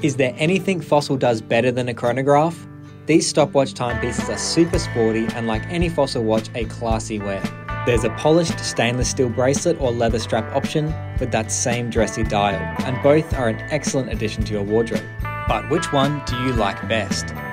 Is there anything Fossil does better than a chronograph? These stopwatch timepieces are super sporty and, like any Fossil watch, a classy wear. There's a polished stainless steel bracelet or leather strap option with that same dressy dial, and both are an excellent addition to your wardrobe. But which one do you like best?